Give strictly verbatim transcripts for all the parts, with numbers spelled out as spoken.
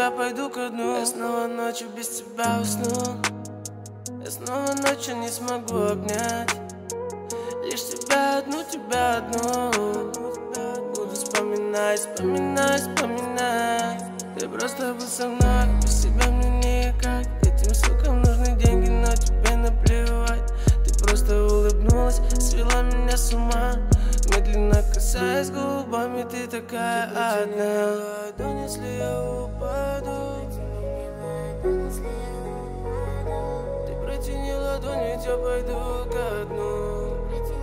тебя пойду ко дну. Я снова ночью без тебя усну. Я снова ночью не смогу обнять. Лишь тебя одну, тебя одну. Буду вспоминать, вспоминать, вспоминать. Ты просто был со мной, без тебя мне никак. Этим сукам нужны деньги, но тебе наплевать. Ты просто улыбнулась, свела меня с ума. Медленно касаясь губами, ты такая одна. Ладонь, если я упаду. Ты протяни ладонь, ведь я пойду ко дну.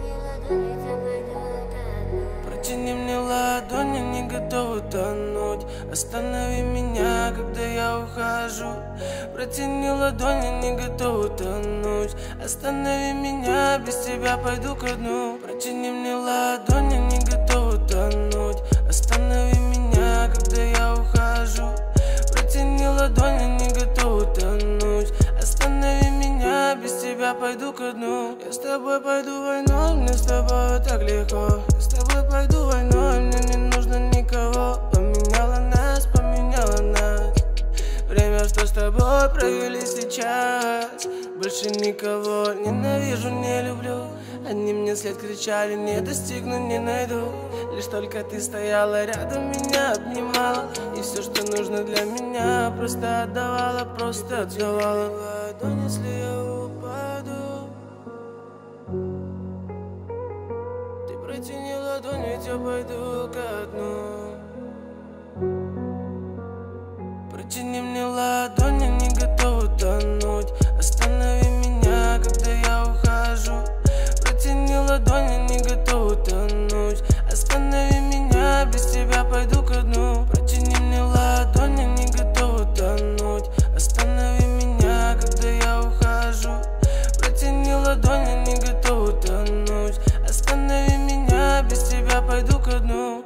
Протяни мне ладонь, я не готов утонуть. Останови меня, когда я ухожу. Протяни ладонь, я не готов утонуть. Останови меня, без тебя пойду ко дну. Протяни мне ладонь, я не готов утонуть. Останови меня, когда я ухожу. Протяни ладонь, я не готов утонуть. Останови меня, без тебя пойду ко дну. Я с тобой пойду войной, мне с тобой так легко. Я с тобой пойду войной, мне не нужно никого. Поменяла нас, поменяла нас. Время, что с тобой провели сейчас. Больше никого ненавижу, не люблю. Они мне вслед кричали, не достигну, не найду. Лишь только ты стояла рядом, меня обнимала. И все, что нужно для меня, просто отдавала, просто отдавала. Ладонь, если я упаду. Ты протяни ладонь, ведь я пойду ко дну. Протяни мне ладонь, я не готов утонуть. Останови меня, когда я ухожу. Протяни ладонь, я не готов утонуть. Останови меня, без тебя пойду ко дну. Протяни мне ладонь, я не готов утонуть. Останови меня, когда я ухожу. Протяни ладонь, я не готов утонуть. Останови меня, без тебя пойду ко дну.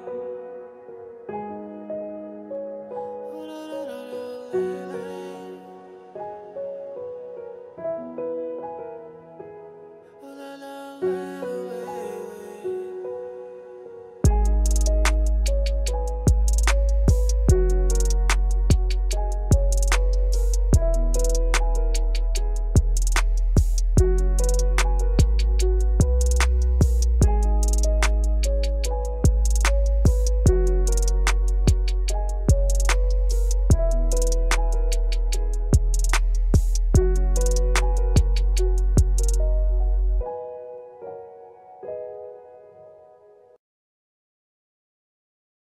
La la la.